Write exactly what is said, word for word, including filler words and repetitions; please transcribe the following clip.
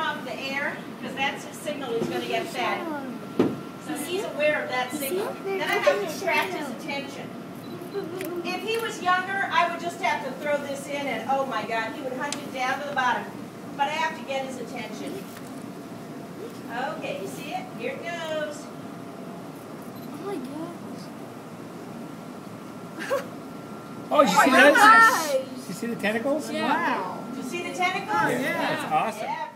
off the air because that's a signal he's going to get fed. So he's aware of that signal. Then I have to attract his attention. If he was younger, I would just have to throw this in and, oh my God, he would hunt it down to the bottom. But I have to get his attention. Okay, you see it? Here it goes. Oh my gosh. Oh, you Oh see my that? gosh. You see the tentacles? Yeah. Wow. Did you see the tentacles? Yeah, that's awesome. Yeah.